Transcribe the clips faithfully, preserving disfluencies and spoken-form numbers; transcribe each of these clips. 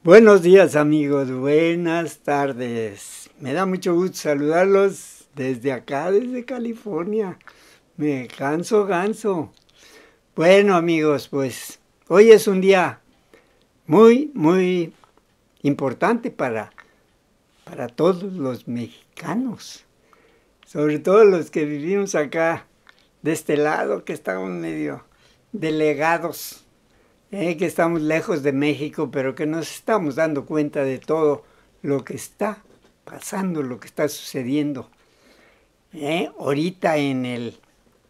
Buenos días amigos, buenas tardes. Me da mucho gusto saludarlos desde acá, desde California. Me canso ganso. Bueno amigos, pues hoy es un día muy, muy importante para, para todos los mexicanos. Sobre todo los que vivimos acá de este lado, que estamos medio delegados. Eh, que estamos lejos de México, pero que nos estamos dando cuenta de todo lo que está pasando, lo que está sucediendo. Eh, ahorita en el,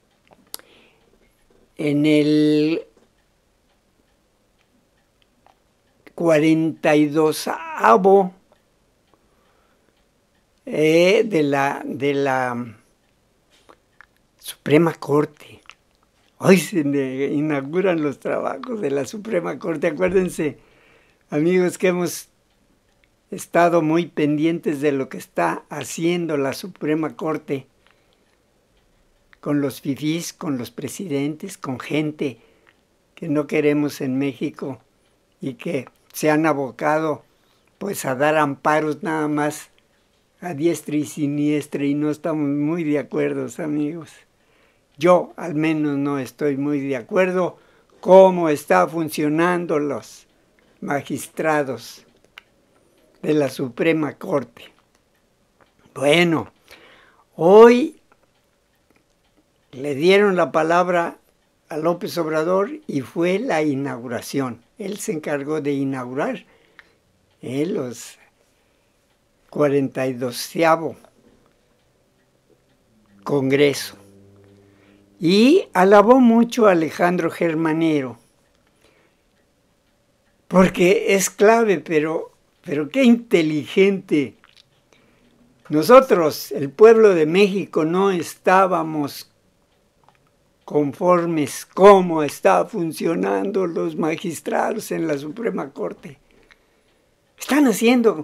en el cuarenta y dosavo eh, de, la, de la Suprema Corte. Hoy se inauguran los trabajos de la Suprema Corte. Acuérdense, amigos, que hemos estado muy pendientes de lo que está haciendo la Suprema Corte con los fifís, con los presidentes, con gente que no queremos en México y que se han abocado pues a dar amparos nada más a diestra y siniestra, y no estamos muy de acuerdo, amigos. Yo al menos no estoy muy de acuerdo cómo están funcionando los magistrados de la Suprema Corte. Bueno, hoy le dieron la palabra a López Obrador y fue la inauguración. Él se encargó de inaugurar eh, los cuarenta y doceavo Congreso. Y alabó mucho a Alejandro Germanero, porque es clave, pero, pero qué inteligente. Nosotros, el pueblo de México, no estábamos conformes cómo estaban funcionando los magistrados en la Suprema Corte. Están haciendo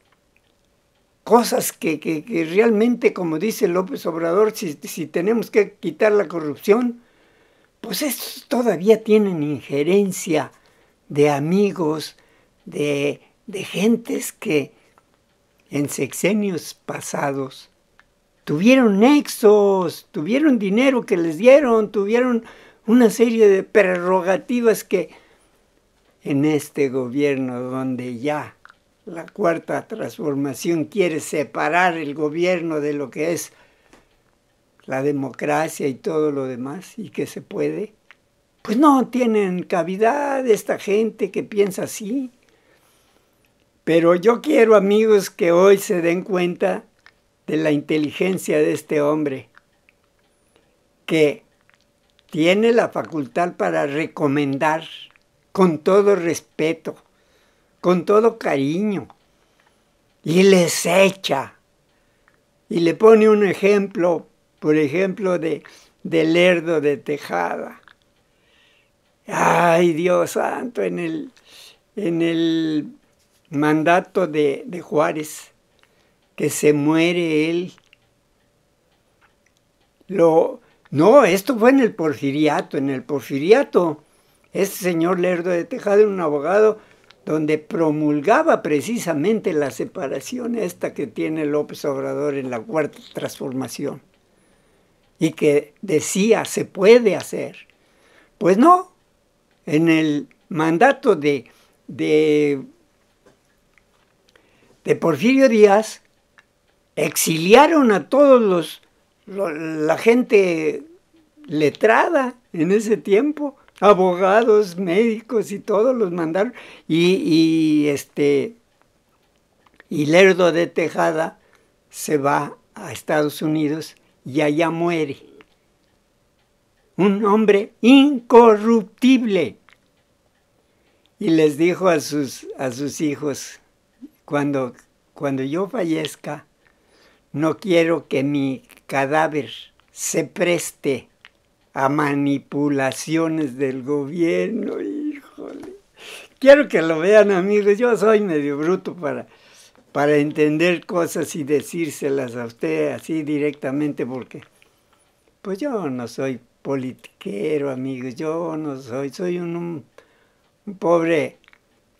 cosas que, que, que realmente, como dice López Obrador, si, si tenemos que quitar la corrupción, pues estos todavía tienen injerencia de amigos, de, de gentes que en sexenios pasados tuvieron nexos, tuvieron dinero que les dieron, tuvieron una serie de prerrogativas que en este gobierno donde ya la Cuarta Transformación quiere separar el gobierno de lo que es la democracia y todo lo demás, y que se puede, pues no tienen cavidad esta gente que piensa así. Pero yo quiero, amigos, que hoy se den cuenta de la inteligencia de este hombre, que tiene la facultad para recomendar con todo respeto, con todo cariño, y les echa, y le pone un ejemplo, por ejemplo, de, de Lerdo de Tejada. Ay, Dios santo, en el, en el mandato de, de Juárez, que se muere él. Lo, no, esto fue en el Porfiriato. En el Porfiriato, este señor Lerdo de Tejada era un abogado donde promulgaba precisamente la separación esta que tiene López Obrador en la Cuarta Transformación, y que decía se puede hacer. Pues no, en el mandato de, de, de Porfirio Díaz exiliaron a todos los, lo, la gente letrada en ese tiempo, abogados, médicos y todos los mandaron, y, y este y Lerdo de Tejada se va a Estados Unidos y allá muere. Un hombre incorruptible. Y les dijo a sus, a sus hijos, cuando, cuando yo fallezca, no quiero que mi cadáver se preste a manipulaciones del gobierno. Híjole. Quiero que lo vean, amigos. Yo soy medio bruto para, para entender cosas y decírselas a usted así directamente, porque pues yo no soy politiquero, amigos. Yo no soy, soy un, un, un pobre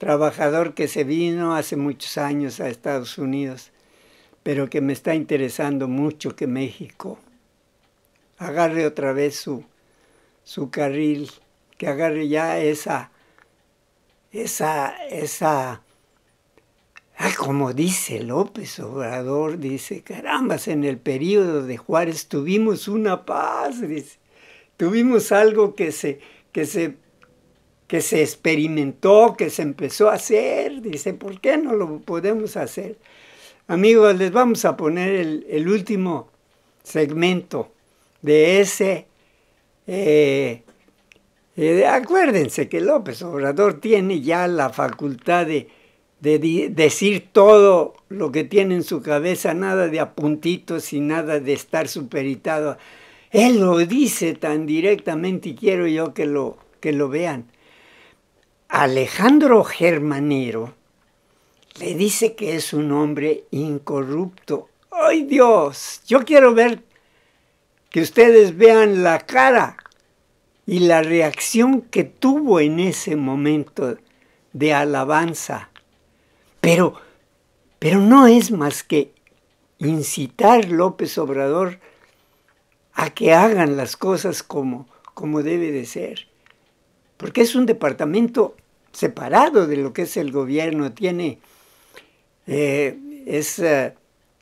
trabajador que se vino hace muchos años a Estados Unidos, pero que me está interesando mucho que México agarre otra vez su, su carril, que agarre ya esa, esa, esa, ay, como dice López Obrador, dice, carambas, en el periodo de Juárez tuvimos una paz, dice, tuvimos algo que se, que se, que se experimentó, que se empezó a hacer, dice, ¿por qué no lo podemos hacer? Amigos, les vamos a poner el, el último segmento de ese, eh, eh, acuérdense que López Obrador tiene ya la facultad de, de, de decir todo lo que tiene en su cabeza, nada de apuntitos y nada de estar superitado. Él lo dice tan directamente y quiero yo que lo, que lo vean. Alejandro Germanero le dice que es un hombre incorrupto. ¡Ay, Dios! Yo quiero ver que ustedes vean la cara y la reacción que tuvo en ese momento de alabanza. Pero, pero no es más que incitar López Obrador a que hagan las cosas como, como debe de ser. Porque es un departamento separado de lo que es el gobierno, tiene... Eh, es, uh,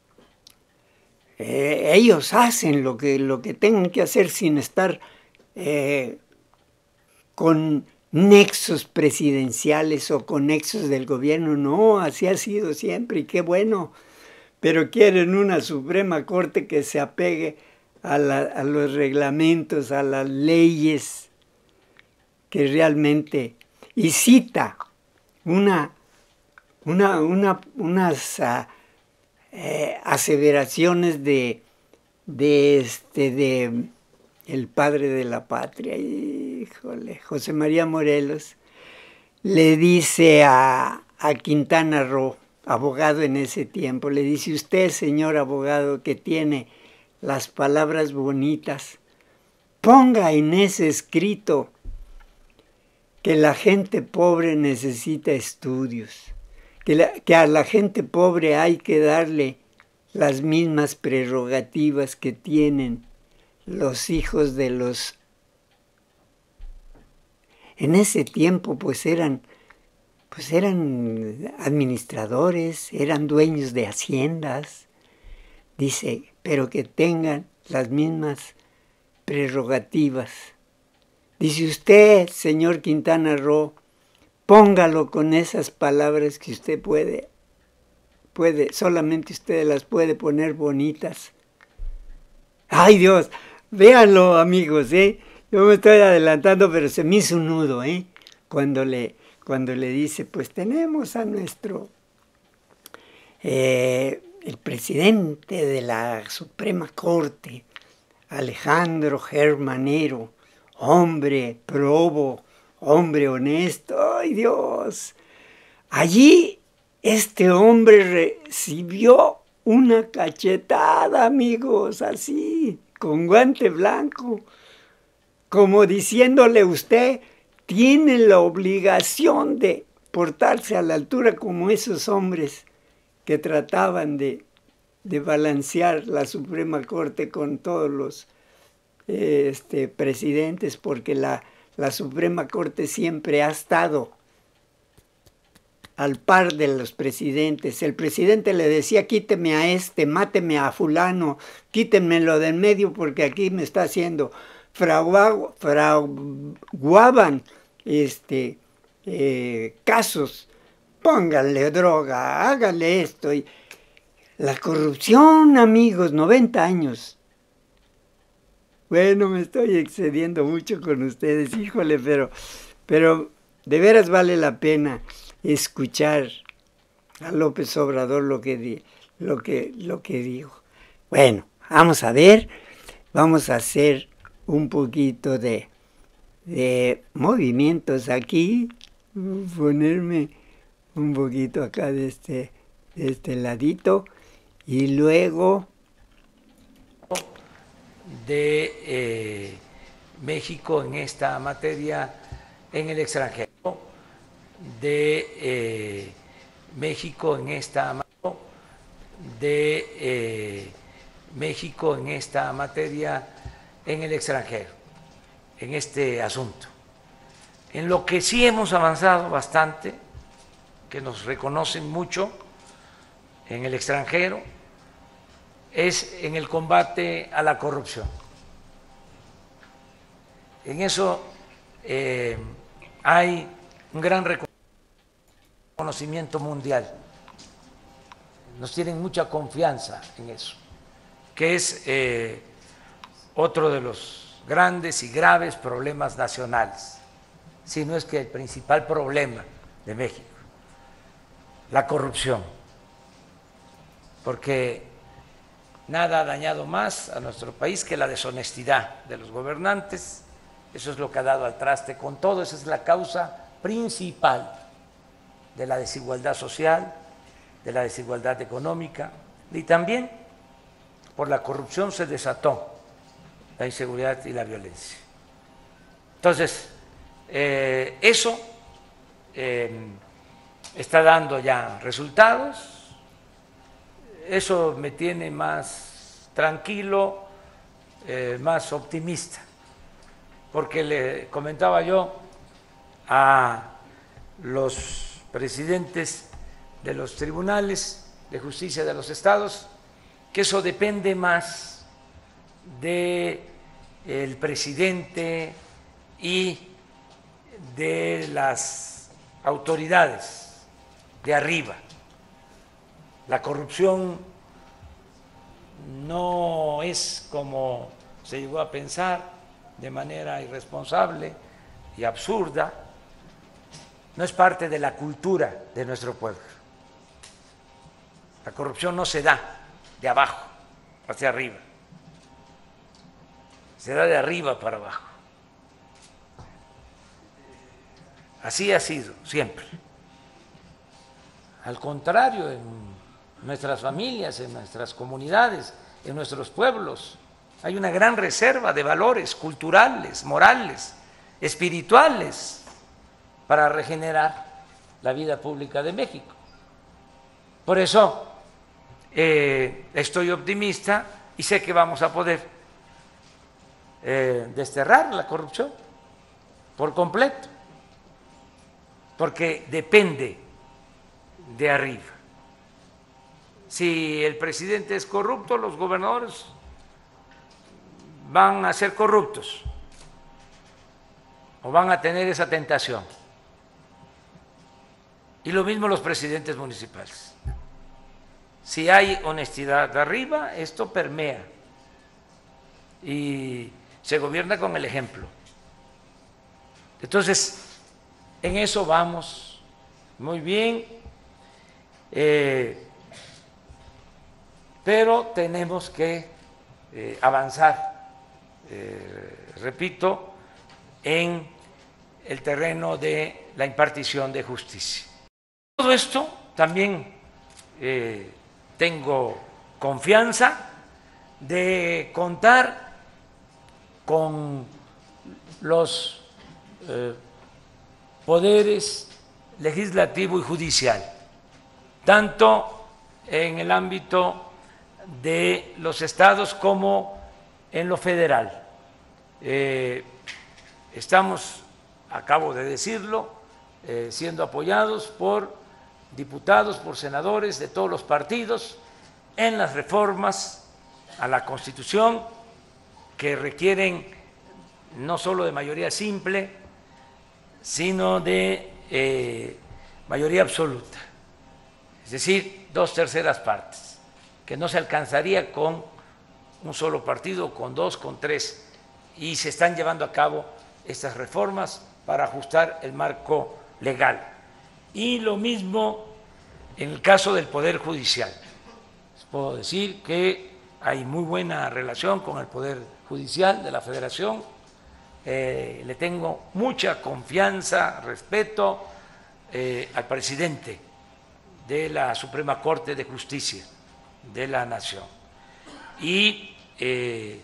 eh, ellos hacen lo que, lo que tengan que hacer sin estar eh, con nexos presidenciales o con nexos del gobierno. No, así ha sido siempre y qué bueno. Pero quieren una Suprema Corte que se apegue a, la, a los reglamentos, a las leyes que realmente... Y cita una... Una, una, unas uh, eh, aseveraciones de, de, este, de el padre de la patria, híjole, José María Morelos, le dice a, a Quintana Roo, abogado en ese tiempo, le dice, usted, señor abogado, que tiene las palabras bonitas, ponga en ese escrito que la gente pobre necesita estudios. Que, la, que a la gente pobre hay que darle las mismas prerrogativas que tienen los hijos de los... En ese tiempo pues eran, pues eran administradores, eran dueños de haciendas. Dice, pero que tengan las mismas prerrogativas. Dice usted, señor Quintana Roo, póngalo con esas palabras que usted puede, puede, solamente usted las puede poner bonitas. ¡Ay, Dios! Véanlo, amigos, ¿eh? Yo me estoy adelantando, pero se me hizo un nudo, ¿eh? Cuando le, cuando le dice, pues tenemos a nuestro, eh, el presidente de la Suprema Corte, Alejandro Germanero, hombre probo, hombre honesto. ¡Ay, Dios! Allí este hombre recibió una cachetada, amigos, así, con guante blanco, como diciéndole usted, tiene la obligación de portarse a la altura como esos hombres que trataban de, de balancear la Suprema Corte con todos los eh, este, presidentes, porque la La Suprema Corte siempre ha estado al par de los presidentes. El presidente le decía, quíteme a este, máteme a fulano, quítenmelo de en medio porque aquí me está haciendo. Fraguaban fraguaban este, eh, casos, pónganle droga, háganle esto. Y la corrupción, amigos, noventa años. Bueno, me estoy excediendo mucho con ustedes, híjole, pero, pero de veras vale la pena escuchar a López Obrador lo que, di, lo que, lo que dijo. Bueno, vamos a ver, vamos a hacer un poquito de, de movimientos aquí, ponerme un poquito acá de este, de este ladito y luego... de eh, México en esta materia en el extranjero. de eh, México en esta de eh, México en esta materia en el extranjero, en este asunto. En lo que sí hemos avanzado bastante, que nos reconocen mucho en el extranjero, es en el combate a la corrupción. En eso eh, hay un gran reconocimiento mundial. Nos tienen mucha confianza en eso, que es eh, otro de los grandes y graves problemas nacionales, si no es que el principal problema de México, la corrupción, porque nada ha dañado más a nuestro país que la deshonestidad de los gobernantes. Eso es lo que ha dado al traste con todo, esa es la causa principal de la desigualdad social, de la desigualdad económica, y también por la corrupción se desató la inseguridad y la violencia. Entonces, eh, eso eh, está dando ya resultados, eso me tiene más tranquilo, eh, más optimista, porque le comentaba yo a los presidentes de los tribunales de justicia de los estados que eso depende más de el presidente y de las autoridades de arriba. La corrupción no es como se llegó a pensar de manera irresponsable y absurda, no es parte de la cultura de nuestro pueblo. La corrupción no se da de abajo hacia arriba, se da de arriba para abajo. Así ha sido siempre. Al contrario, en nuestras familias, en nuestras comunidades, en nuestros pueblos, hay una gran reserva de valores culturales, morales, espirituales, para regenerar la vida pública de México. Por eso eh, estoy optimista y sé que vamos a poder eh, desterrar la corrupción por completo, porque depende de arriba. Si el presidente es corrupto, los gobernadores van a ser corruptos o van a tener esa tentación. Y lo mismo los presidentes municipales. Si hay honestidad de arriba, esto permea y se gobierna con el ejemplo. Entonces, en eso vamos muy bien, eh, pero tenemos que eh, avanzar, eh, repito, en el terreno de la impartición de justicia. Todo esto también eh, tengo confianza de contar con los eh, poderes legislativo y judicial, tanto en el ámbito de los estados como en lo federal. Eh, estamos, acabo de decirlo, eh, siendo apoyados por diputados, por senadores de todos los partidos en las reformas a la Constitución que requieren no solo de mayoría simple, sino de eh, mayoría absoluta, es decir, dos terceras partes, que no se alcanzaría con un solo partido, con dos, con tres, y se están llevando a cabo estas reformas para ajustar el marco legal. Y lo mismo en el caso del Poder Judicial. Les puedo decir que hay muy buena relación con el Poder Judicial de la Federación, eh, le tengo mucha confianza, respeto eh, al presidente de la Suprema Corte de Justicia de la Nación. Y eh,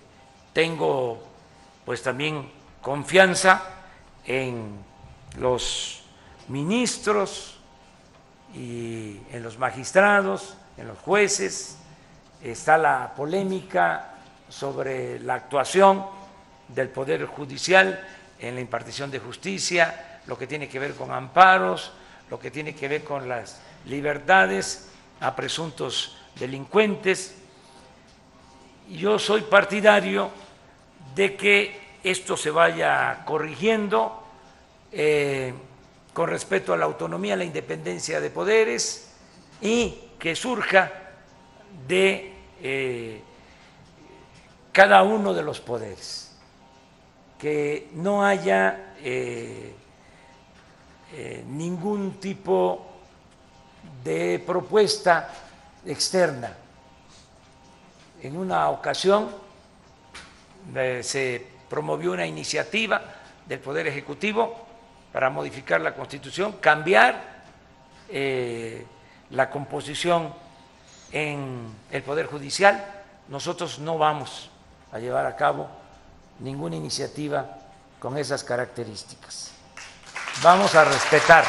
tengo pues también confianza en los ministros y en los magistrados, en los jueces. Está la polémica sobre la actuación del Poder Judicial en la impartición de justicia, lo que tiene que ver con amparos, lo que tiene que ver con las libertades a presuntos delincuentes. Yo soy partidario de que esto se vaya corrigiendo eh, con respeto a la autonomía, la independencia de poderes y que surja de eh, cada uno de los poderes, que no haya eh, eh, ningún tipo de propuesta externa. En una ocasión eh, se promovió una iniciativa del Poder Ejecutivo para modificar la Constitución, cambiar eh, la composición en el Poder Judicial. Nosotros no vamos a llevar a cabo ninguna iniciativa con esas características. Vamos a respetar.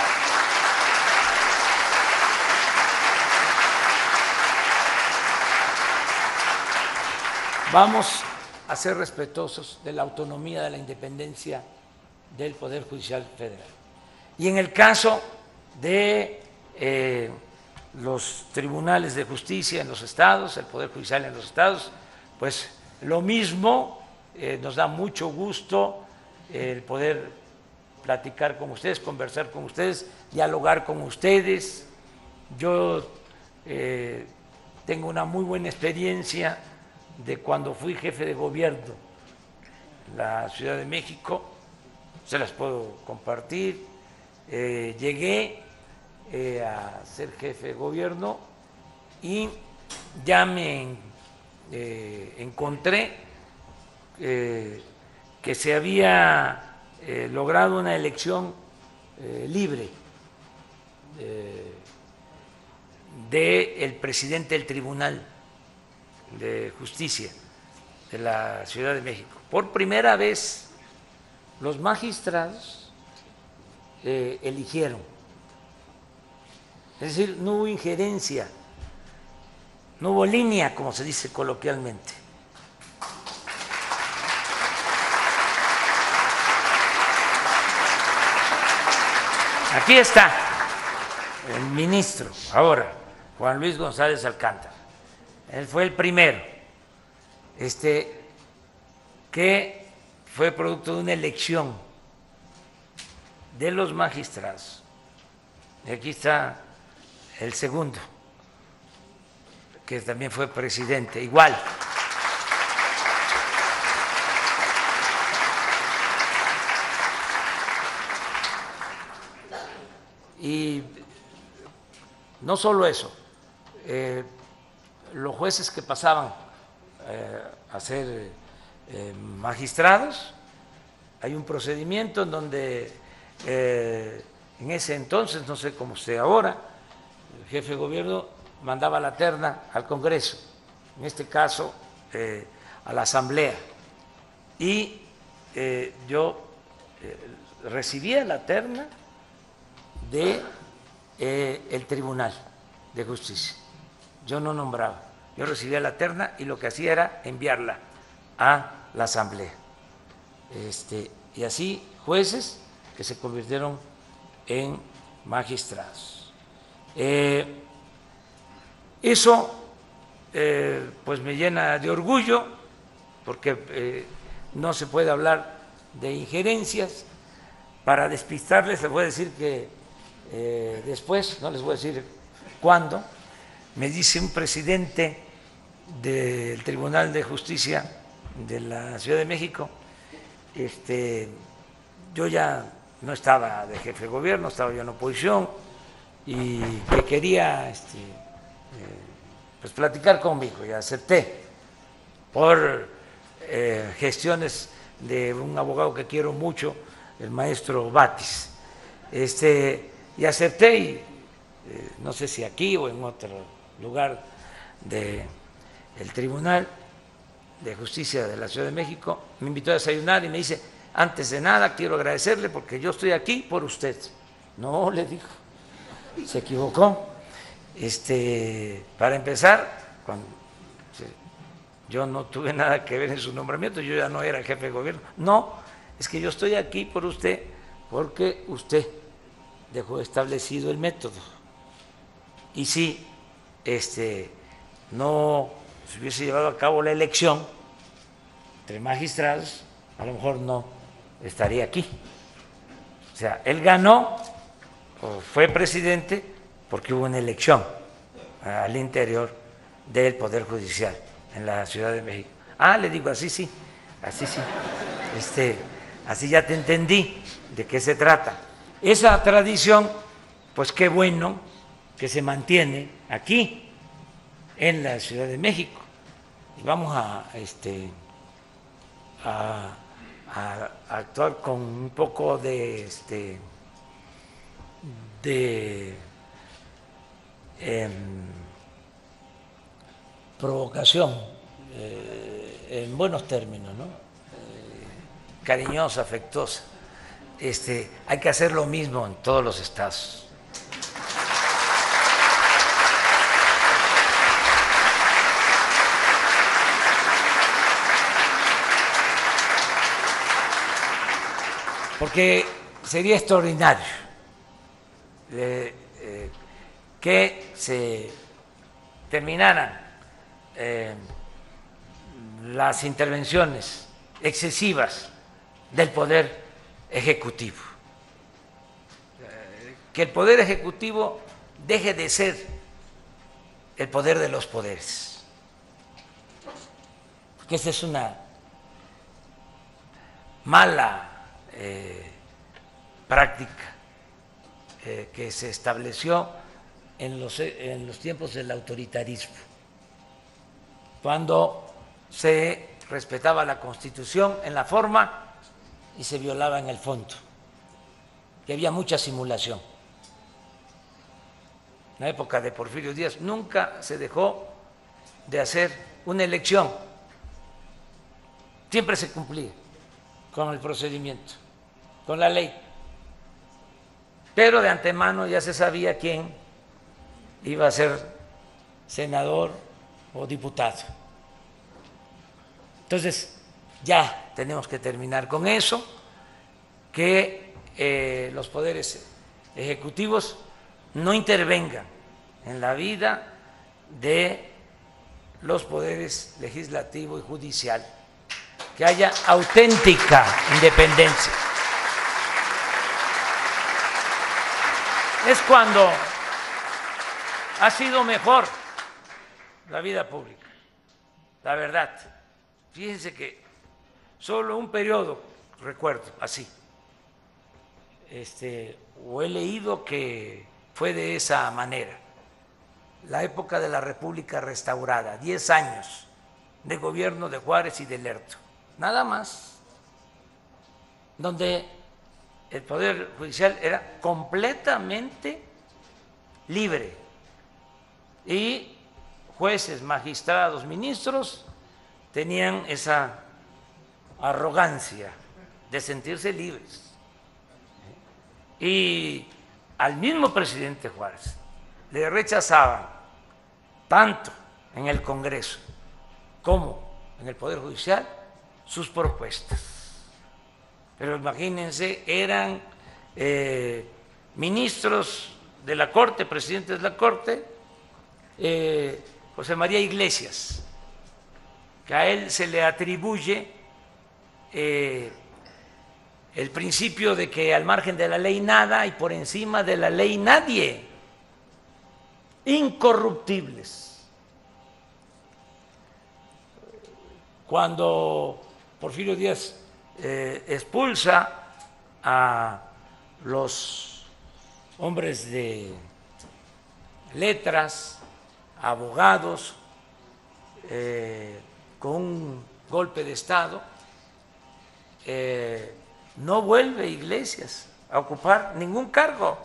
Vamos a ser respetuosos de la autonomía, de la independencia del Poder Judicial Federal. Y en el caso de eh, los tribunales de justicia en los estados, el Poder Judicial en los estados, pues lo mismo, eh, nos da mucho gusto eh, el poder platicar con ustedes, conversar con ustedes, dialogar con ustedes. Yo eh, tengo una muy buena experiencia de cuando fui jefe de gobierno en la Ciudad de México, se las puedo compartir. Eh, llegué eh, a ser jefe de gobierno y ya me eh, encontré eh, que se había eh, logrado una elección eh, libre eh, del presidente del Tribunal de Justicia de la Ciudad de México. Por primera vez los magistrados eh, eligieron, es decir, no hubo injerencia, no hubo línea, como se dice coloquialmente. Aquí está el ministro ahora, Juan Luis González Alcántara. Él fue el primero este, que fue producto de una elección de los magistrados. Y aquí está el segundo, que también fue presidente, igual. Y no solo eso, eh, los jueces que pasaban eh, a ser eh, magistrados, hay un procedimiento en donde eh, en ese entonces, no sé cómo sea ahora, el jefe de gobierno mandaba la terna al Congreso, en este caso eh, a la Asamblea, y eh, yo eh, recibía la terna de eh, el Tribunal de Justicia. Yo no nombraba, yo recibía la terna y lo que hacía era enviarla a la Asamblea. Este, y así jueces que se convirtieron en magistrados. Eh, eso eh, pues me llena de orgullo porque eh, no se puede hablar de injerencias. Para despistarles les voy a decir que eh, después, no les voy a decir cuándo, me dice un presidente del Tribunal de Justicia de la Ciudad de México, este, yo ya no estaba de jefe de gobierno, estaba yo en oposición y que quería este, eh, pues platicar conmigo y acepté por eh, gestiones de un abogado que quiero mucho, el maestro Batis, este, y acepté y eh, no sé si aquí o en otro lugar del Tribunal de Justicia de la Ciudad de México, me invitó a desayunar y me dice, antes de nada quiero agradecerle porque yo estoy aquí por usted, No, le dijo, se equivocó. Este, para empezar, cuando yo no tuve nada que ver en su nombramiento, yo ya no era jefe de gobierno. No, es que yo estoy aquí por usted porque usted dejó establecido el método. Y si este, no se hubiese llevado a cabo la elección entre magistrados, a lo mejor no estaría aquí. O sea, él ganó o fue presidente porque hubo una elección al interior del Poder Judicial en la Ciudad de México. Ah, le digo, así sí, así sí, este, así ya te entendí de qué se trata. Esa tradición, pues qué bueno que se mantiene aquí en la Ciudad de México. Y vamos a, este, a, a actuar con un poco de, este, de eh, provocación, eh, en buenos términos, ¿no? Eh, cariñosa, afectuosa. Este, hay que hacer lo mismo en todos los estados. Porque sería extraordinario eh, eh, que se terminaran eh, las intervenciones excesivas del Poder Ejecutivo, eh, que el Poder Ejecutivo deje de ser el poder de los poderes, porque esa es una mala eh, práctica eh, que se estableció en los, en los tiempos del autoritarismo, cuando se respetaba la Constitución en la forma y se violaba en el fondo, que había mucha simulación. En la época de Porfirio Díaz nunca se dejó de hacer una elección, siempre se cumplía con el procedimiento, con la ley, pero de antemano ya se sabía quién iba a ser senador o diputado. Entonces, ya tenemos que terminar con eso, que eh, los poderes ejecutivos no intervengan en la vida de los poderes legislativo y judicial, que haya auténtica independencia. Es cuando ha sido mejor la vida pública, la verdad. Fíjense que solo un periodo recuerdo así, este, o he leído que fue de esa manera, la época de la República Restaurada, diez años de gobierno de Juárez y de Lerdo, nada más, donde el Poder Judicial era completamente libre y jueces, magistrados, ministros tenían esa arrogancia de sentirse libres. Y al mismo presidente Juárez le rechazaban tanto en el Congreso como en el Poder Judicial sus propuestas. Pero imagínense, eran eh, ministros de la Corte, presidentes de la Corte, eh, José María Iglesias, que a él se le atribuye eh, el principio de que al margen de la ley nada y por encima de la ley nadie, incorruptibles. Cuando Porfirio Díaz eh, expulsa a los hombres de letras, abogados, eh, con un golpe de Estado, eh, no vuelve Iglesias a ocupar ningún cargo.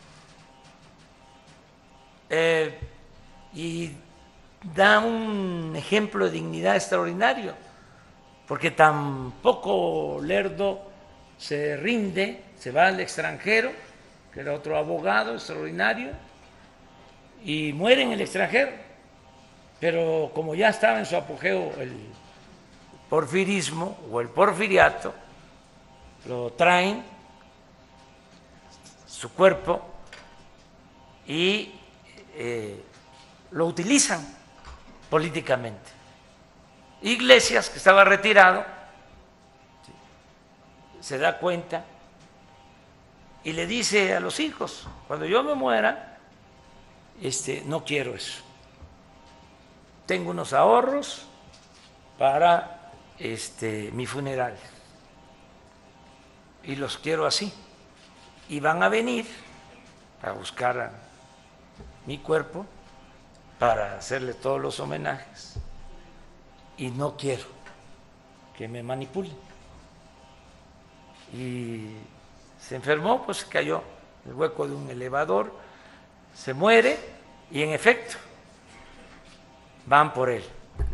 Eh, y da un ejemplo de dignidad extraordinario, porque tampoco Lerdo se rinde, se va al extranjero que era otro abogado extraordinario, y muere en el extranjero, pero como ya estaba en su apogeo el porfirismo o el porfiriato, lo traen su cuerpo y eh, lo utilizan políticamente. Iglesias, que estaba retirado, se da cuenta y le dice a los hijos: cuando yo me muera, este, no quiero eso. Tengo unos ahorros para este, mi funeral y los quiero así. Y van a venir a buscar a mi cuerpo para hacerle todos los homenajes. Y no quiero que me manipulen. Y se enfermó, pues cayó en el hueco de un elevador, se muere y en efecto van por él,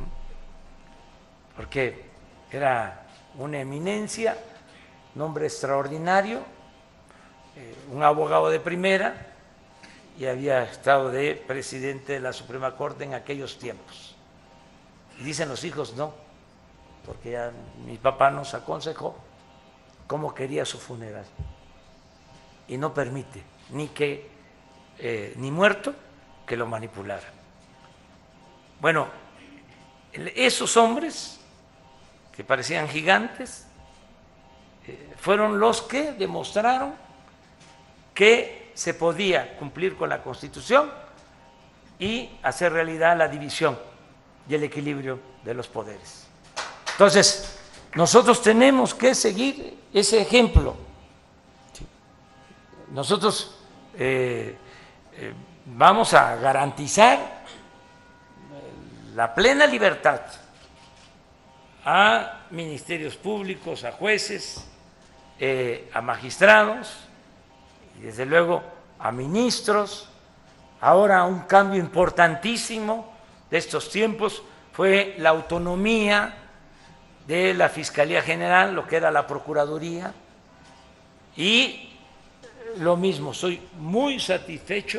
porque era una eminencia, un hombre extraordinario, eh, un abogado de primera, y había estado de presidente de la Suprema Corte en aquellos tiempos. Y dicen los hijos: no, porque ya mi papá nos aconsejó cómo quería su funeral y no permite ni que eh, ni muerto que lo manipularan. Bueno, esos hombres que parecían gigantes eh, fueron los que demostraron que se podía cumplir con la Constitución y hacer realidad la división y el equilibrio de los poderes. Entonces, nosotros tenemos que seguir ese ejemplo. Nosotros eh, eh, vamos a garantizar la plena libertad a ministerios públicos, a jueces, eh, a magistrados y desde luego a ministros. Ahora un cambio importantísimo de estos tiempos fue la autonomía de la Fiscalía General, lo que era la Procuraduría, y lo mismo, soy muy satisfecho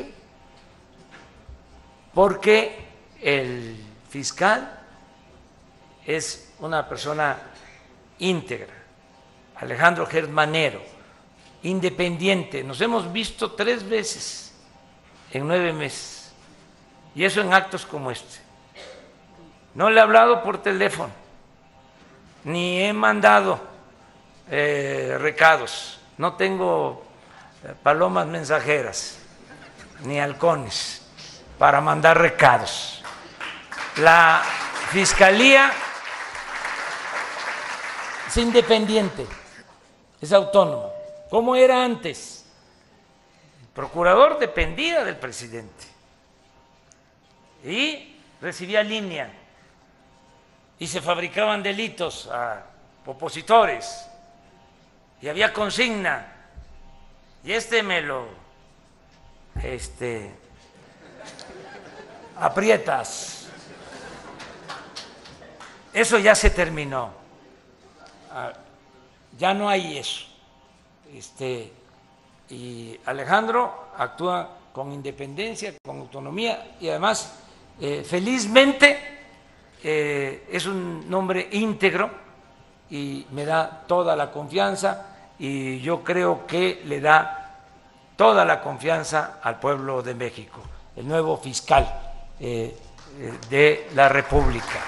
porque el fiscal es una persona íntegra, Alejandro Germanero, independiente. Nos hemos visto tres veces en nueve meses. Y eso en actos como este. No le he hablado por teléfono, ni he mandado eh, recados, no tengo eh, palomas mensajeras, ni halcones para mandar recados. La Fiscalía es independiente, es autónoma, como era antes. El procurador dependía del presidente y recibía línea y se fabricaban delitos a opositores y había consigna y este me lo este, aprietas. Eso ya se terminó, ya no hay eso. Este, y Alejandro actúa con independencia, con autonomía y además Eh, felizmente eh, es un hombre íntegro y me da toda la confianza y yo creo que le da toda la confianza al pueblo de México, el nuevo fiscal eh, de la República.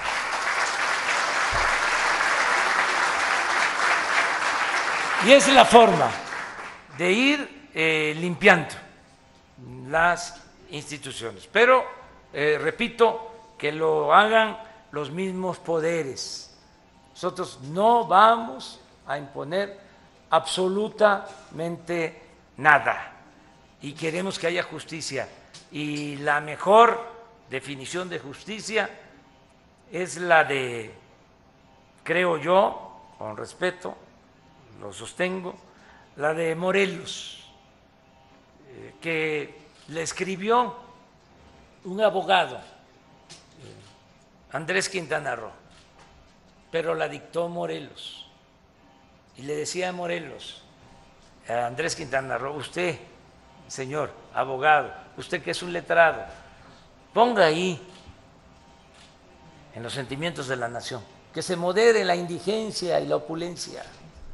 Y es la forma de ir eh, limpiando las instituciones, pero Eh, repito, que lo hagan los mismos poderes. Nosotros no vamos a imponer absolutamente nada y queremos que haya justicia. Y la mejor definición de justicia es la de, creo yo, con respeto, lo sostengo, la de Morelos, eh, que le escribió un abogado, Andrés Quintana Roo, pero la dictó Morelos. Y le decía a Morelos, a Andrés Quintana Roo: usted señor abogado, usted que es un letrado, ponga ahí en los sentimientos de la nación que se modere la indigencia y la opulencia.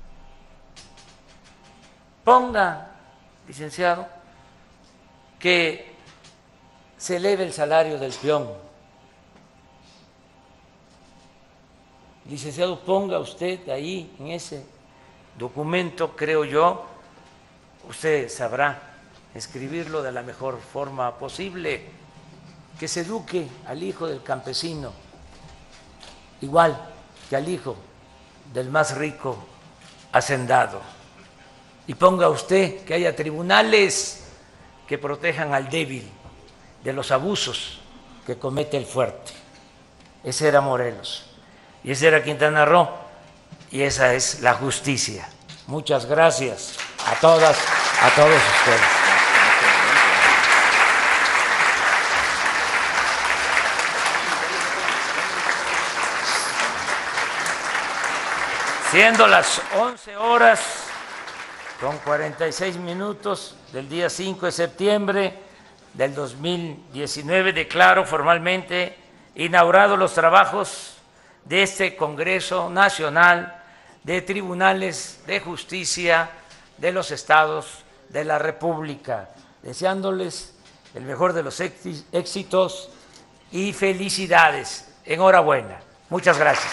Ponga, licenciado, que se eleve el salario del peón. Licenciado, ponga usted ahí en ese documento, creo yo, usted sabrá escribirlo de la mejor forma posible, que se eduque al hijo del campesino, igual que al hijo del más rico hacendado. Y ponga usted que haya tribunales que protejan al débil de los abusos que comete el fuerte. Ese era Morelos, y ese era Quintana Roo, y esa es la justicia. Muchas gracias a todas, a todos ustedes. Siendo las once horas con cuarenta y seis minutos del día cinco de septiembre del dos mil diecinueve, declaro formalmente inaugurados los trabajos de este Congreso Nacional de Tribunales de Justicia de los Estados de la República, deseándoles el mejor de los éxitos y felicidades. Enhorabuena. Muchas gracias.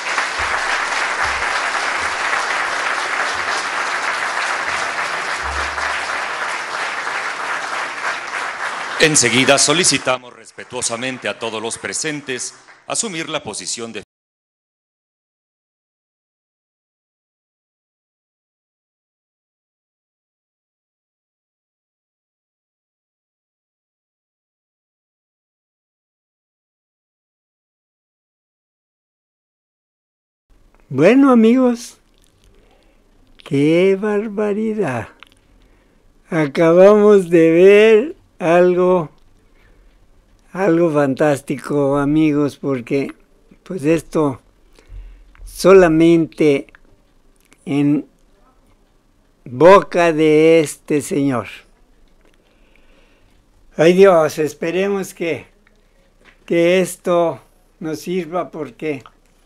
Enseguida solicitamos respetuosamente a todos los presentes asumir la posición de Bueno, amigos, qué barbaridad. Acabamos de ver algo, algo fantástico, amigos, porque pues esto solamente en boca de este señor. Ay Dios, esperemos que, que esto nos sirva porque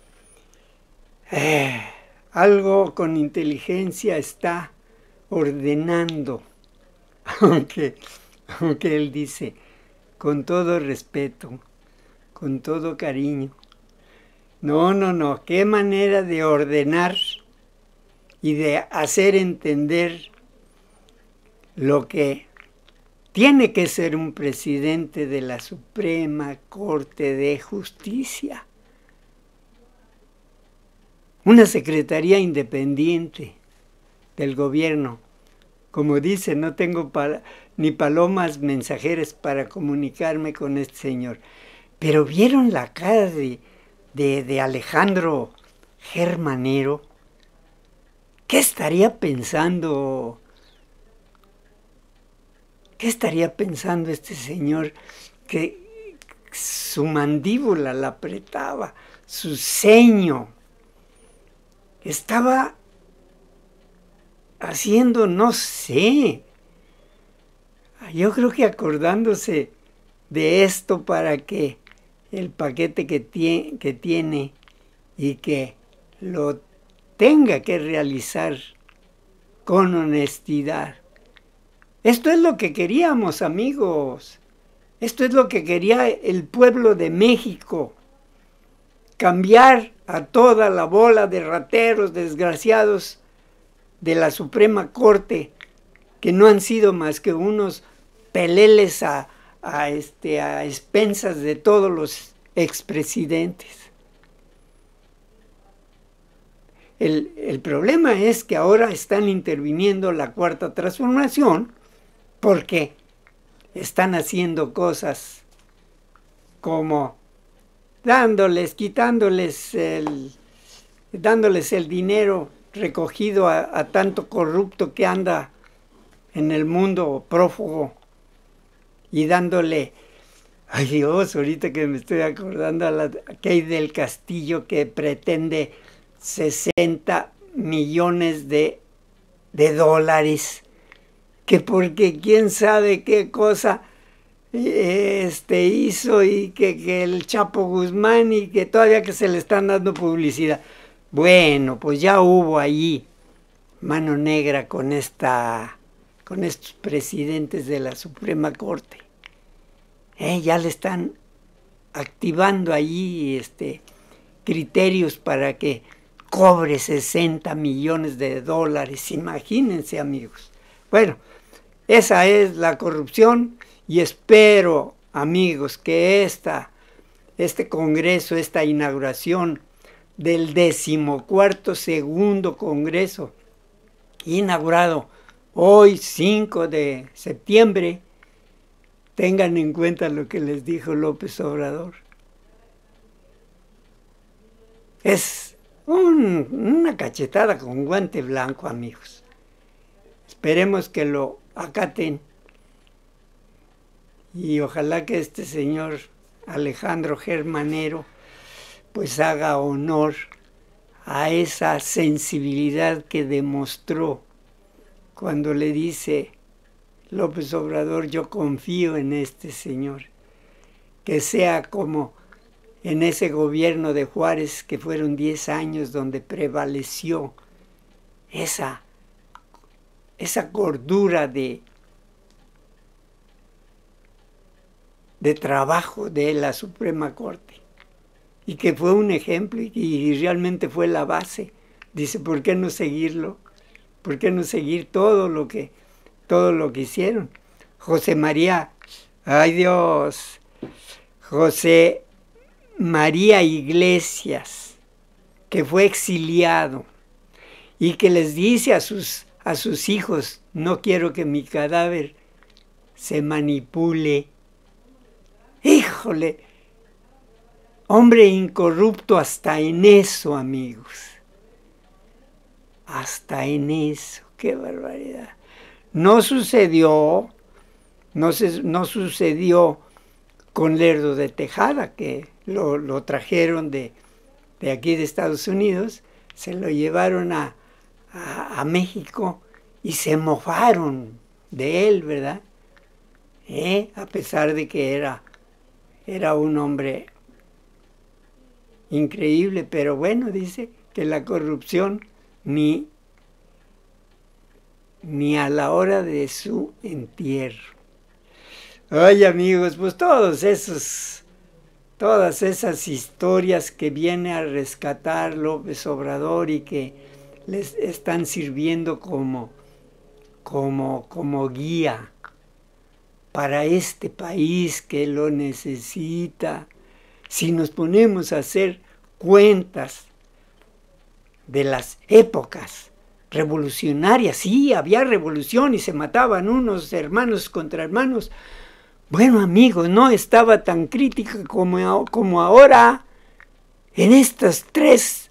Eh, algo con inteligencia está ordenando, aunque, aunque él dice, con todo respeto, con todo cariño. No, no, no, qué manera de ordenar y de hacer entender lo que tiene que ser un presidente de la Suprema Corte de Justicia. Una secretaría independiente del gobierno. Como dice, no tengo para, ni palomas mensajeras para comunicarme con este señor. Pero ¿vieron la cara de, de, de Alejandro Germanero? ¿Qué estaría pensando? ¿Qué estaría pensando este señor que su mandíbula la apretaba, su ceño? Estaba haciendo, no sé, yo creo que acordándose de esto para que el paquete que tiene, que tiene y que lo tenga que realizar con honestidad. Esto es lo que queríamos, amigos. Esto es lo que quería el pueblo de México. Cambiar a toda la bola de rateros desgraciados de la Suprema Corte, que no han sido más que unos peleles a, a, este, a expensas de todos los expresidentes. El, el problema es que ahora están interviniendo la Cuarta Transformación porque están haciendo cosas como dándoles, quitándoles el, dándoles el dinero recogido a, a tanto corrupto que anda en el mundo prófugo y dándole, ay Dios, ahorita que me estoy acordando a la Key del Castillo que pretende sesenta millones de, de dólares que porque quién sabe qué cosa este, hizo y que, que el Chapo Guzmán y que todavía que se le están dando publicidad. Bueno, pues ya hubo allí mano negra con esta, con estos presidentes de la Suprema Corte. Eh, ya le están activando allí este, criterios para que cobre sesenta millones de dólares. Imagínense, amigos. Bueno, esa es la corrupción y espero, amigos, que esta, este congreso, esta inauguración del decimocuarto segundo congreso, inaugurado hoy cinco de septiembre, tengan en cuenta lo que les dijo López Obrador. Es un, una cachetada con guante blanco, amigos. Esperemos que lo acaten y ojalá que este señor Alejandro Germanero pues haga honor a esa sensibilidad que demostró cuando le dice López Obrador, yo confío en este señor, que sea como en ese gobierno de Juárez, que fueron diez años donde prevaleció esa, esa cordura de, de trabajo de la Suprema Corte, y que fue un ejemplo y, y realmente fue la base. Dice, ¿por qué no seguirlo? ¿Por qué no seguir todo lo que, todo lo que hicieron? José María, ay Dios, José María Iglesias, que fue exiliado y que les dice a sus, a sus hijos, no quiero que mi cadáver se manipule. Híjole, hombre incorrupto hasta en eso, amigos. Hasta en eso, qué barbaridad. No sucedió, no, se, no sucedió con Lerdo de Tejada, que lo, lo trajeron de, de aquí de Estados Unidos, se lo llevaron a, a, a México y se mofaron de él, ¿verdad? ¿Eh? A pesar de que era, era un hombre increíble, pero bueno, dice que la corrupción ni, ni a la hora de su entierro. Ay, amigos, pues todos esos, todas esas historias que viene a rescatar López Obrador y que les están sirviendo como, como, como guía para este país que lo necesita. Si nos ponemos a hacer cuentas de las épocas revolucionarias, sí, había revolución y se mataban unos hermanos contra hermanos. Bueno, amigos, no estaba tan crítica como, como ahora en estos tres,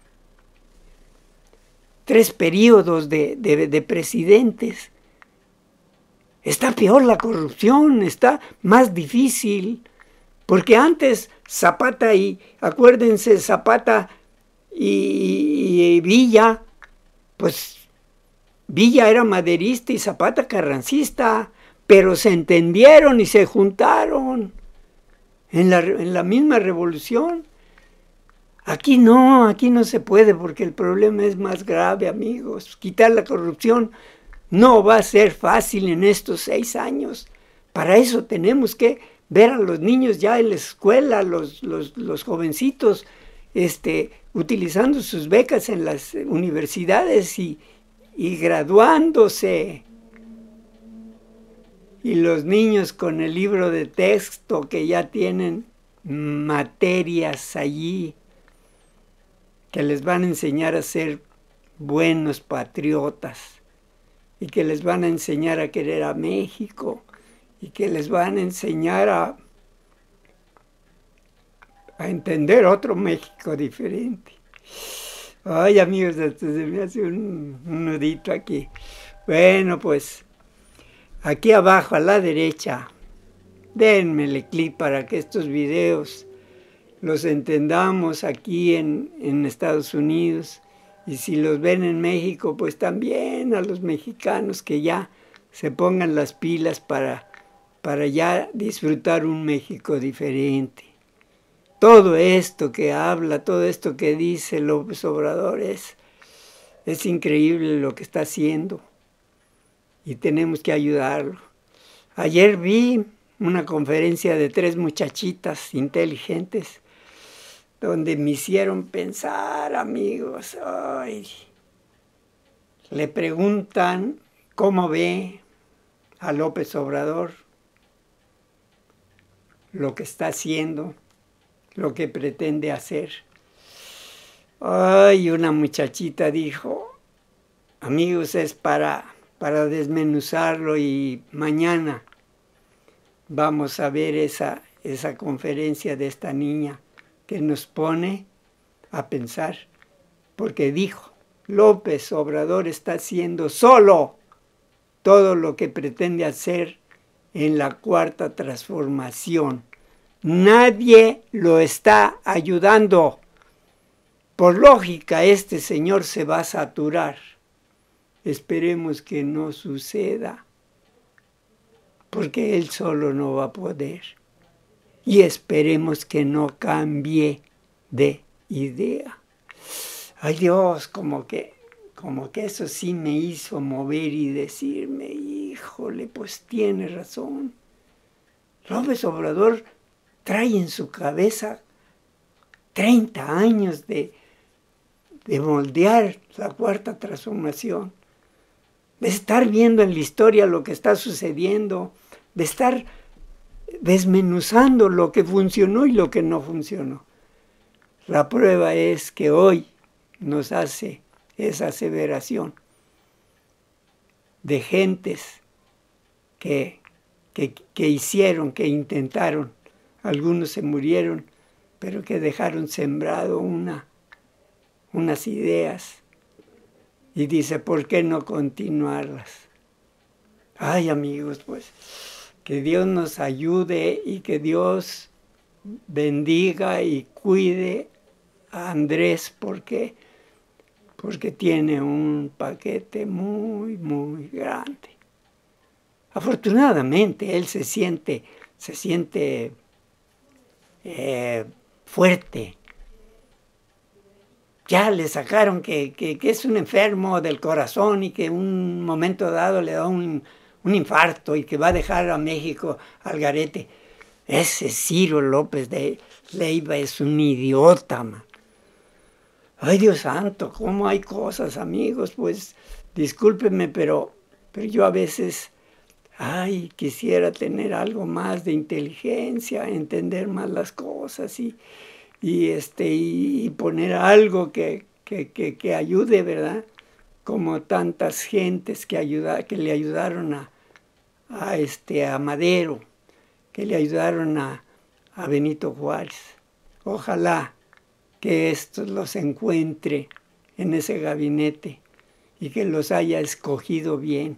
tres periodos de, de, de presidentes. Está peor la corrupción, está más difícil, porque antes Zapata y, acuérdense, Zapata y, y Villa, pues Villa era maderista y Zapata carrancista, pero se entendieron y se juntaron en la, en la misma revolución. Aquí no, aquí no se puede porque el problema es más grave, amigos. Quitar la corrupción no va a ser fácil en estos seis años. Para eso tenemos que ver a los niños ya en la escuela, los, los, los jovencitos, este, utilizando sus becas en las universidades y, y graduándose. Y los niños con el libro de texto que ya tienen materias allí que les van a enseñar a ser buenos patriotas y que les van a enseñar a querer a México y que les van a enseñar a, a entender otro México diferente. Ay, amigos, hasta se me hace un, un nudito aquí. Bueno, pues aquí abajo a la derecha, denmele clic para que estos videos los entendamos aquí en, en Estados Unidos. Y si los ven en México, pues también a los mexicanos que ya se pongan las pilas para, para ya disfrutar un México diferente. Todo esto que habla, todo esto que dice López Obrador es, es increíble lo que está haciendo y tenemos que ayudarlo. Ayer vi una conferencia de tres muchachitas inteligentes donde me hicieron pensar, amigos. Ay, le preguntan cómo ve a López Obrador, lo que está haciendo, lo que pretende hacer. Ay, una muchachita dijo, amigos, es para, para desmenuzarlo y mañana vamos a ver esa, esa conferencia de esta niña que nos pone a pensar, porque dijo, López Obrador está haciendo solo todo lo que pretende hacer en la cuarta transformación. Nadie lo está ayudando. Por lógica, este señor se va a saturar. Esperemos que no suceda, porque él solo no va a poder. Y esperemos que no cambie de idea. Ay Dios, como que, como que eso sí me hizo mover y decirme, híjole, pues tiene razón. López Obrador trae en su cabeza treinta años de, de moldear la cuarta transformación, de estar viendo en la historia lo que está sucediendo, de estar desmenuzando lo que funcionó y lo que no funcionó. La prueba es que hoy nos hace esa aseveración de gentes que, que, que hicieron, que intentaron, algunos se murieron, pero que dejaron sembrado una, unas ideas. Y dice, ¿por qué no continuarlas? Ay, amigos, pues, que Dios nos ayude y que Dios bendiga y cuide a Andrés, porque, porque tiene un paquete muy, muy grande. Afortunadamente, él se siente, se siente eh, fuerte. Ya le sacaron que, que, que es un enfermo del corazón y que en un momento dado le da un, un infarto y que va a dejar a México al garete. Ese Ciro López de Leiva es un idiota, man. Ay, Dios santo, cómo hay cosas, amigos. Pues discúlpenme, pero, pero yo a veces, ay, quisiera tener algo más de inteligencia, entender más las cosas y... Y, este, y, y poner algo que, que, que, que ayude, ¿verdad? Como tantas gentes que, ayuda, que le ayudaron a, a, este, a Madero, que le ayudaron a, a Benito Juárez. Ojalá que estos los encuentre en ese gabinete y que los haya escogido bien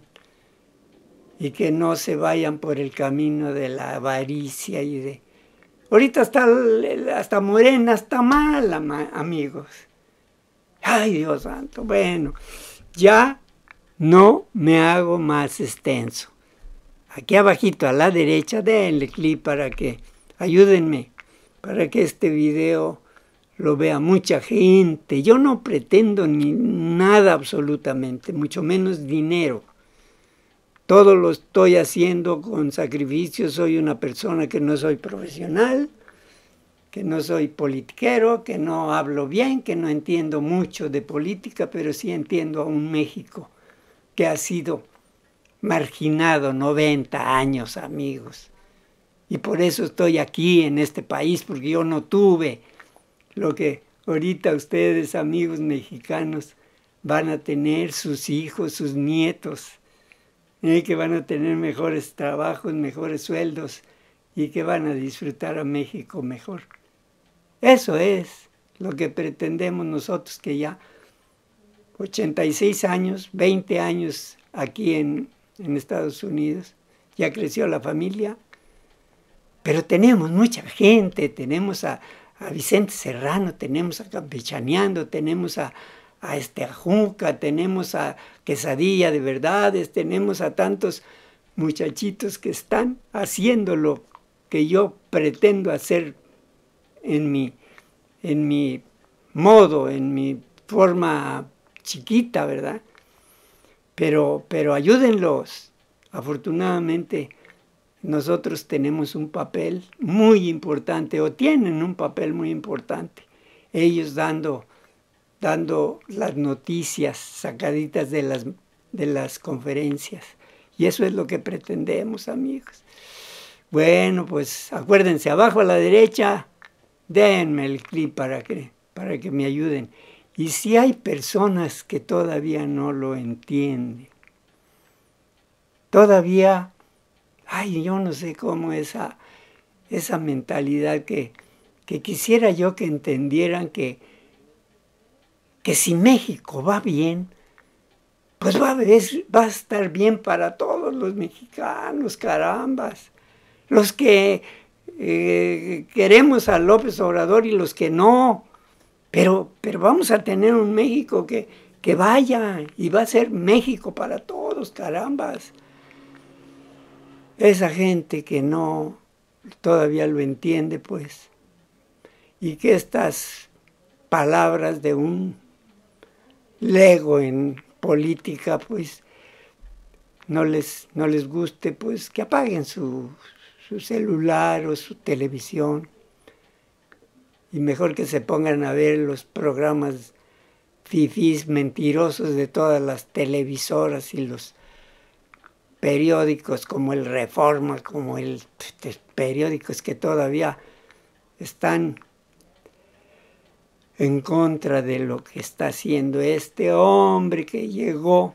y que no se vayan por el camino de la avaricia y de... Ahorita está, hasta Morena está mala, amigos. Ay, Dios santo. Bueno, ya no me hago más extenso. Aquí abajito a la derecha, denle clic para que, ayúdenme, para que este video lo vea mucha gente. Yo no pretendo ni nada absolutamente, mucho menos dinero. Todo lo estoy haciendo con sacrificio. Soy una persona que no soy profesional, que no soy politiquero, que no hablo bien, que no entiendo mucho de política, pero sí entiendo a un México que ha sido marginado noventa años, amigos. Y por eso estoy aquí en este país, porque yo no tuve lo que ahorita ustedes, amigos mexicanos, van a tener, sus hijos, sus nietos. Y que van a tener mejores trabajos, mejores sueldos y que van a disfrutar a México mejor. Eso es lo que pretendemos nosotros, que ya ochenta y seis años, veinte años aquí en, en Estados Unidos, ya creció la familia, pero tenemos mucha gente, tenemos a, a Vicente Serrano, tenemos a Campechaneando, tenemos a, a este Ajuca, tenemos a Quesadilla de Verdades, tenemos a tantos muchachitos que están haciendo lo que yo pretendo hacer en mi, en mi modo, en mi forma chiquita, ¿verdad? Pero, pero ayúdenlos. Afortunadamente, nosotros tenemos un papel muy importante, o tienen un papel muy importante. Ellos dando, dando las noticias sacaditas de las, de las conferencias. Y eso es lo que pretendemos, amigos. Bueno, pues acuérdense, abajo a la derecha, denme el clip para que, para que me ayuden. Y si hay personas que todavía no lo entienden, todavía, ay, yo no sé cómo esa, esa mentalidad que, que quisiera yo que entendieran que, que si México va bien, pues va a, va a estar bien para todos los mexicanos, carambas. Los que eh, queremos a López Obrador y los que no. Pero, pero vamos a tener un México que, que vaya y va a ser México para todos, carambas. Esa gente que no todavía lo entiende, pues, y que estas palabras de un lego en política, pues, no les, no les guste, pues, que apaguen su, su celular o su televisión. Y mejor que se pongan a ver los programas fifís mentirosos de todas las televisoras y los periódicos como el Reforma, como el periódicos que todavía están en contra de lo que está haciendo este hombre que llegó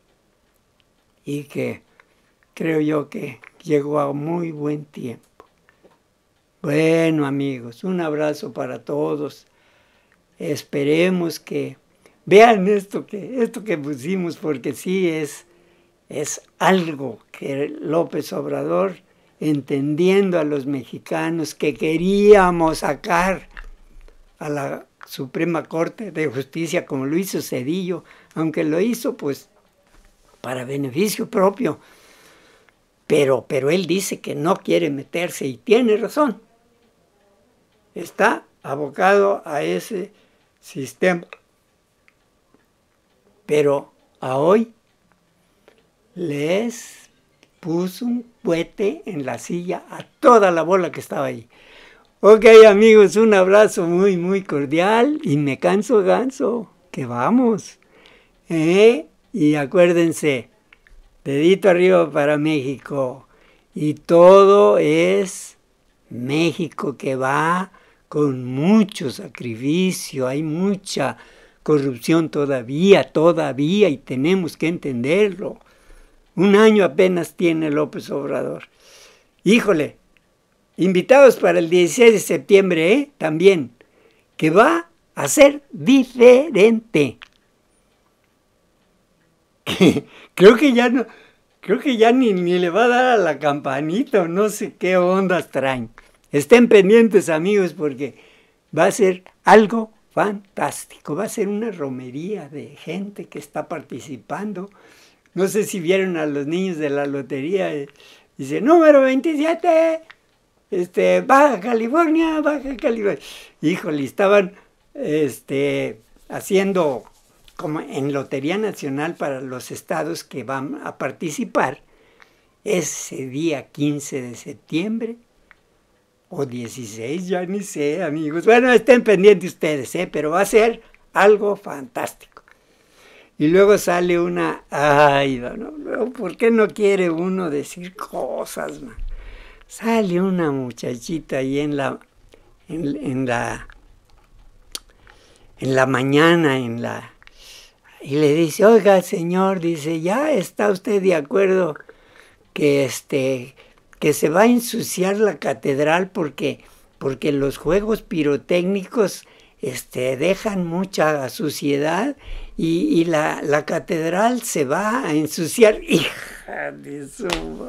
y que creo yo que llegó a muy buen tiempo. Bueno, amigos, un abrazo para todos. Esperemos que vean esto que, esto que pusimos, porque sí es, es algo que López Obrador, entendiendo a los mexicanos que queríamos sacar a la Suprema Corte de Justicia como lo hizo Zedillo, aunque lo hizo pues para beneficio propio. Pero, pero él dice que no quiere meterse y tiene razón. Está abocado a ese sistema. Pero a hoy les puso un cohete en la silla a toda la bola que estaba ahí. Ok, amigos, un abrazo muy, muy cordial y me canso ganso, que vamos. ¿Eh? Y acuérdense, dedito arriba para México. Y todo es México que va con mucho sacrificio, hay mucha corrupción todavía, todavía, y tenemos que entenderlo. Un año apenas tiene López Obrador. Híjole, invitados para el dieciséis de septiembre, ¿eh? También, que va a ser diferente. Creo que ya no, creo que ya ni, ni le va a dar a la campanita, no sé qué ondas traen. Estén pendientes, amigos, porque va a ser algo fantástico. Va a ser una romería de gente que está participando. No sé si vieron a los niños de la lotería. Dice, número veintisiete, este, Baja California, Baja California. Híjole, estaban este, haciendo como en Lotería Nacional para los estados que van a participar. Ese día quince de septiembre. O dieciséis, ya ni sé, amigos. Bueno, estén pendientes ustedes, ¿eh? Pero va a ser algo fantástico. Y luego sale una... Ay, no, ¿por qué no quiere uno decir cosas, man? Sale una muchachita ahí en la... En, en la... En la mañana, en la... Y le dice, oiga, señor, dice, ¿ya está usted de acuerdo que este... que se va a ensuciar la catedral porque, porque los juegos pirotécnicos este, dejan mucha suciedad y, y la, la catedral se va a ensuciar? Hija de su...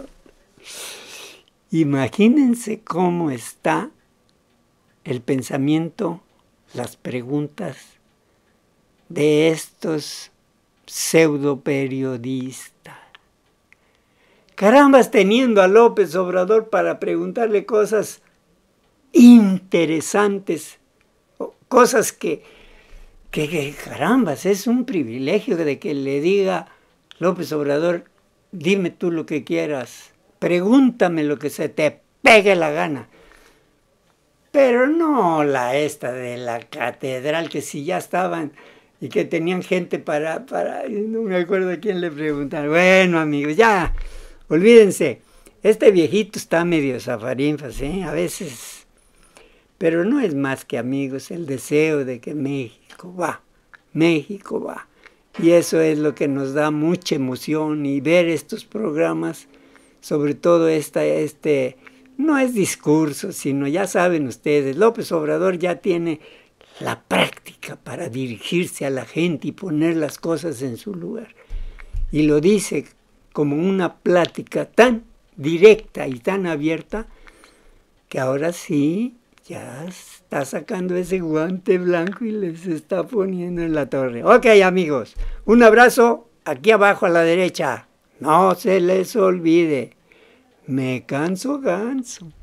Imagínense cómo está el pensamiento, las preguntas de estos pseudo periodistas. Carambas, teniendo a López Obrador para preguntarle cosas interesantes, cosas que, que, que carambas, es un privilegio de que le diga López Obrador, dime tú lo que quieras, pregúntame lo que se te pegue la gana. Pero no la esta de la catedral, que si ya estaban y que tenían gente para, para no me acuerdo a quién le preguntaron. Bueno, amigos, ya, olvídense, este viejito está medio zafarinfas, ¿eh? A veces, pero no es más que, amigos, el deseo de que México va, México va. Y eso es lo que nos da mucha emoción, y ver estos programas, sobre todo esta, este, no es discurso, sino ya saben ustedes, López Obrador ya tiene la práctica para dirigirse a la gente y poner las cosas en su lugar. Y lo dice como una plática tan directa y tan abierta que ahora sí ya está sacando ese guante blanco y les está poniendo en la torre. Ok, amigos, un abrazo aquí abajo a la derecha. No se les olvide, me canso ganso.